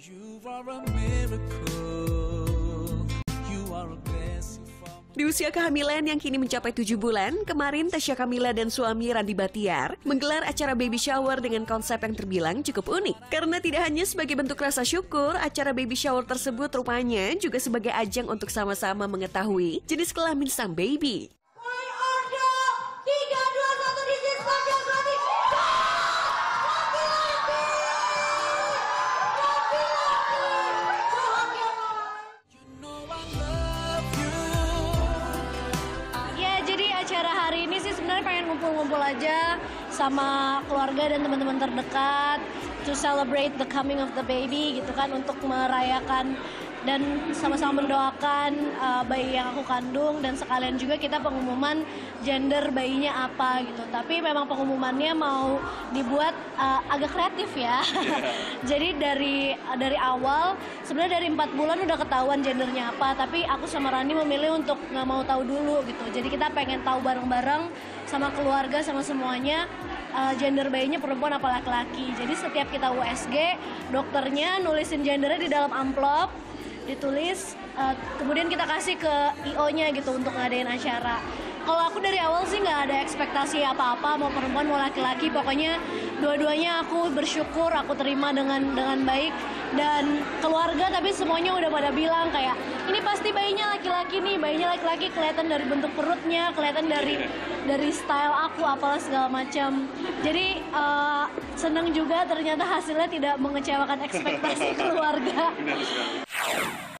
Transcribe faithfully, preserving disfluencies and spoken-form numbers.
Di usia kehamilan yang kini mencapai tujuh bulan, kemarin Tasya Kamila dan suami Randy Batiar menggelar acara baby shower dengan konsep yang terbilang cukup unik. Karena tidak hanya sebagai bentuk rasa syukur, acara baby shower tersebut rupanya juga sebagai ajang untuk sama-sama mengetahui jenis kelamin sang baby. Acara hari ini sih sebenarnya pengen ngumpul-ngumpul aja sama keluarga dan teman-teman terdekat to celebrate the coming of the baby gitu kan, untuk merayakan dan sama-sama mendoakan uh, bayi yang aku kandung, dan sekalian juga kita pengumuman gender bayinya apa gitu. Tapi memang pengumumannya mau dibuat uh, agak kreatif ya. Jadi dari dari awal sebenarnya dari empat bulan udah ketahuan gendernya apa, tapi aku sama Rani memilih untuk nggak mau tahu dulu gitu. Jadi kita pengen tahu bareng-bareng sama keluarga sama semuanya uh, gender bayinya perempuan apa laki-laki. Jadi setiap kita U S G, dokternya nulisin gendernya di dalam amplop, ditulis, uh, kemudian kita kasih ke I O-nya gitu untuk ngadain acara. Kalau aku dari awal sih nggak ada ekspektasi apa-apa, mau perempuan mau laki-laki, pokoknya dua-duanya aku bersyukur, aku terima dengan dengan baik. Dan keluarga tapi semuanya udah pada bilang kayak, ini pasti bayinya laki-laki nih, bayinya laki-laki, kelihatan dari bentuk perutnya, kelihatan dari dari style aku, apalah segala macam. Jadi uh, seneng juga ternyata hasilnya tidak mengecewakan ekspektasi keluarga.